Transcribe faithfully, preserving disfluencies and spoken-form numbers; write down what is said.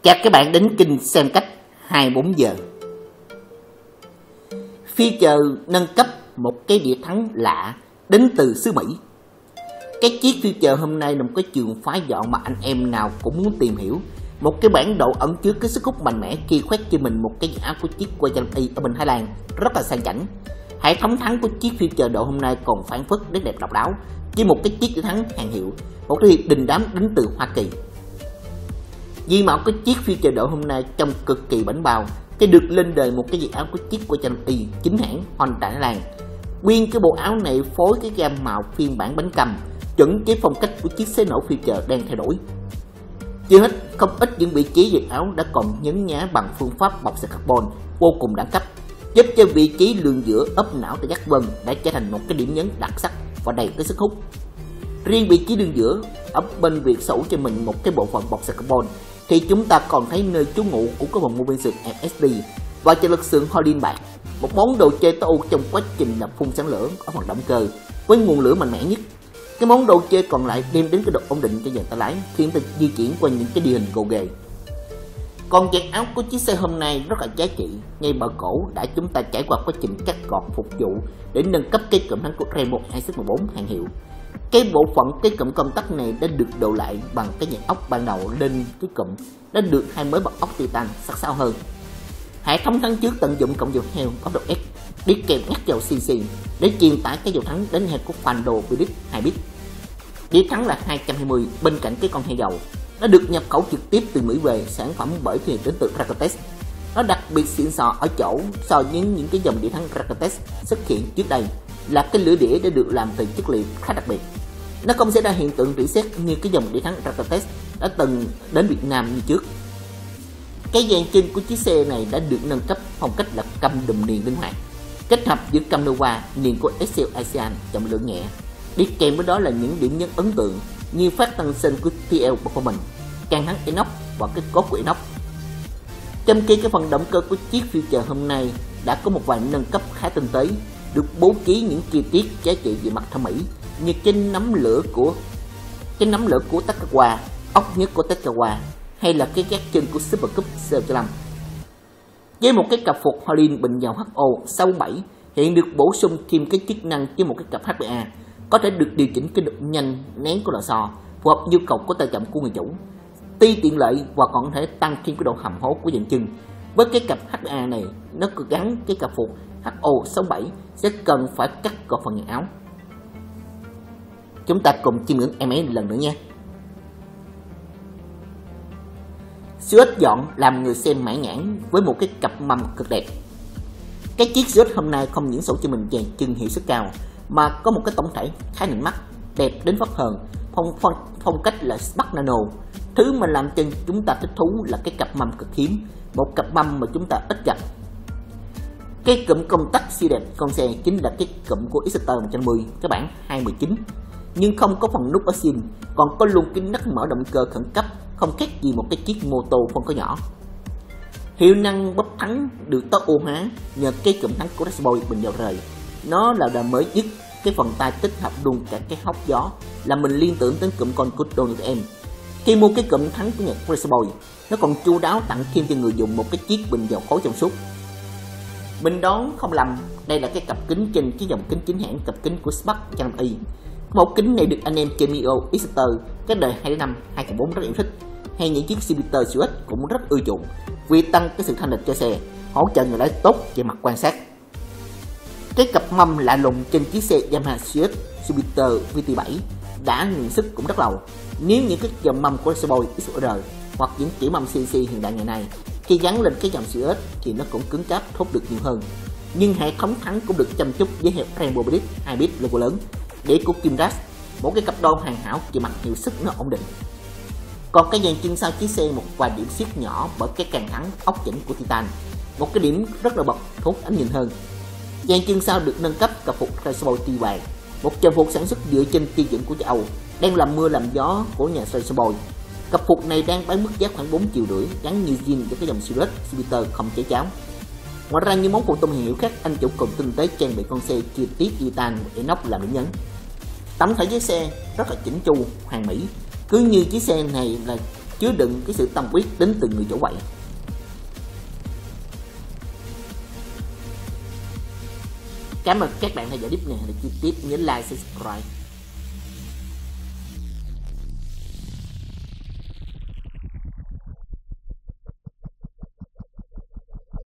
Chào các bạn đến kênh xem cách hai mươi bốn giờ. Feature nâng cấp một cái đĩa thắng lạ đến từ xứ Mỹ. Cái chiếc feature hôm nay là một cái trường phái dọn mà anh em nào cũng muốn tìm hiểu. Một cái bản đồ ẩn chứa cái sức hút mạnh mẽ khi khoét cho mình một cái áo của chiếc Quadrant ở bên Thái Lan rất là sang chảnh. Hệ thống thắng của chiếc feature độ hôm nay còn phản phất nét đẹp độc đáo với một cái chiếc đĩa thắng hàng hiệu, một cái hiệp đình đám đến từ Hoa Kỳ. Vì mạo cái chiếc feature độ hôm nay trông cực kỳ bảnh bao, cái được lên đời một cái dự án của chiếc Quadrant chính hãng Honda Thái Lan. Nguyên cái bộ áo này phối cái gam màu phiên bản bánh cầm chuẩn với phong cách của chiếc xe nổ feature đang thay đổi. Chưa hết, không ít những vị trí dự áo đã còn nhấn nhá bằng phương pháp bọc sợi carbon vô cùng đẳng cấp, giúp cho vị trí lường giữa ốp não tại giác vân đã trở thành một cái điểm nhấn đặc sắc và đầy cái sức hút. Riêng vị trí lường giữa ở bên việc sổ cho mình một cái bộ phận bọc sợi carbon thì chúng ta còn thấy nơi trú ngụ của cái vòng mô bên sườn em ét đê và trợ lực sườn Hollin bạc, một món đồ chơi tối ưu trong quá trình là phun sáng lửa ở phần động cơ với nguồn lửa mạnh mẽ nhất. Cái món đồ chơi còn lại đem đến cái độ ổn định cho dàn tay lái khiến ta di chuyển qua những cái địa hình gồ ghề. Còn dàn áo của chiếc xe hôm nay rất là giá trị, ngay bờ cổ đã chúng ta trải qua quá trình cắt gọt phục vụ để nâng cấp cái cụm thắng của Rainbow hai mười bốn hàng hiệu. Cái bộ phận cái cụm công tắc này đã được đồ lại bằng cái dàn ốc ban đầu lên cái cụm đã được hai mới bậc ốc titan sắc sảo hơn. Hệ thống thắng trước tận dụng cộng dầu heo ốc độ S đi kèm ngắt dầu xê xê để truyền tải cái dầu thắng đến heo của Fando Philips hai bit. Đĩa thắng là hai trăm hai mươi bên cạnh cái con heo dầu. Nó được nhập khẩu trực tiếp từ Mỹ về, sản phẩm bởi thuyền đến từ Rakotex. Nó đặc biệt xịn sò ở chỗ so với những cái dòng đĩa thắng Rakotex xuất hiện trước đây là cái lưỡi đĩa đã được làm từ chất liệu khá đặc biệt. Nó không xảy ra hiện tượng rỉ sét như cái dòng đĩa thắng Rakotex đã từng đến Việt Nam như trước. Cái dàn chân của chiếc xe này đã được nâng cấp phong cách là căm đùm niền linh hoạt, kết hợp giữa căm Nova niền của Excel ASEAN trọng lượng nhẹ. Đi kèm với đó là những điểm nhấn ấn tượng như phát tăng sinh của tê lờ Performance, can thắng inox và cái cốt của inox. Trong khi cái phần động cơ của chiếc feature hôm nay đã có một vài nâng cấp khá tinh tế, được bố trí những chi tiết giá trị về mặt thẩm mỹ như cái nắm lửa của cái nắm lửa của Takawa, ốc nhất của Takawa hay là cái gác chân của Super Cube C một trăm lăm. Với một cái cặp phục Hollin bình dầu hát o sáu bảy hiện được bổ sung thêm cái chức năng với một cái cặp hát pê a có thể được điều chỉnh cái độ nhanh nén của lò xo phù hợp nhu cầu của tay chậm của người chủ, tuy tiện lợi và còn có thể tăng thêm cái độ hầm hố của dàn chân. Với cái cặp hát pê a này nó có gắn cái cặp phục hát o sáu bảy sẽ cần phải cắt gọt phần nhãn áo. Chúng ta cùng chiêm ngưỡng em ấy lần nữa nha. Siêu ích dọn làm người xem mãn nhãn với một cái cặp mâm cực đẹp. Cái chiếc siêu ích hôm nay không những sổ cho mình dàn chân hiệu suất cao mà có một cái tổng thể khá nịnh mắt, đẹp đến phát hờn, phong, phong, phong cách là Spark Nano. Thứ mà làm cho chúng ta thích thú là cái cặp mâm cực hiếm, một cặp mâm mà chúng ta ít gặp. Cái cụm công tắc siêu đẹp con xe chính là cái cụm của Exeter một trăm mười cái bản hai mười chín, nhưng không có phần nút ở xin, còn có luôn cái nắp mở động cơ khẩn cấp, không khác gì một cái chiếc mô tô phân khối nhỏ. Hiệu năng bóp thắng được tối ưu hóa nhờ cái cụm thắng của dashboard bình dầu rời. Nó là đà mới nhất, cái phần tay tích hợp luôn cả cái hốc gió, làm mình liên tưởng đến cụm con của Donald em. Khi mua cái cụm thắng của Nhật dashboard, nó còn chu đáo tặng thêm cho người dùng một cái chiếc bình dầu khối trong suốt. Mình đoán không lầm, đây là cái cặp kính trên cái dòng kính chính hãng, cặp kính của Spark một trăm i. Mẫu kính này được anh em Cameo Exeter cái đời hai năm hai không bốn rất yêu thích, hay những chiếc Jupiter siêu ích cũng rất ưa chuộng vì tăng cái sự thanh lịch cho xe, hỗ trợ người lái tốt về mặt quan sát. Cái cặp mâm lạ lùng trên chiếc xe Yamaha xê ích Jupiter vê tê bảy đã nhận sức cũng rất lâu. Nếu những cái dòng mâm của Dashboard ích rờ hoặc những kiểu mâm xê xê hiện đại ngày nay khi gắn lên cái dòng xê ích thì nó cũng cứng cáp thốt được nhiều hơn. Nhưng hệ thống thắng cũng được chăm chút với hệ Rainbow Philips hai bit logo lớn để của Kimras, một cái cặp đôi hoàn hảo về mặt hiệu suất nó ổn định. Còn cái dàn chân sau chiếc xe một vài điểm siết nhỏ bởi cái càng thắng ốc chỉnh của Titan, một cái điểm rất là bật thu hút ánh nhìn hơn. Dàn chân sau được nâng cấp cặp phục Dashboard ti vàng, một trang phục sản xuất dựa trên tiêu chuẩn của châu Âu, đang làm mưa làm gió của nhà Dashboard. Cặp phục này đang bán mức giá khoảng bốn triệu rưỡi, gắn như zin cho cái dòng Sirius Jupiter không cháy cháo. Ngoài ra như món phụ tùng hiệu khác, anh chủ cùng tinh tế trang bị con xe chi tiết titan và inox làm điểm nhấn. Tổng thể chiếc xe rất là chỉnh chu, hoàn mỹ, cứ như chiếc xe này là chứa đựng cái sự tâm huyết đến từ người chủ quậy. Cảm ơn các bạn theo dõi clip này. Để chi tiết nhớ like, subscribe.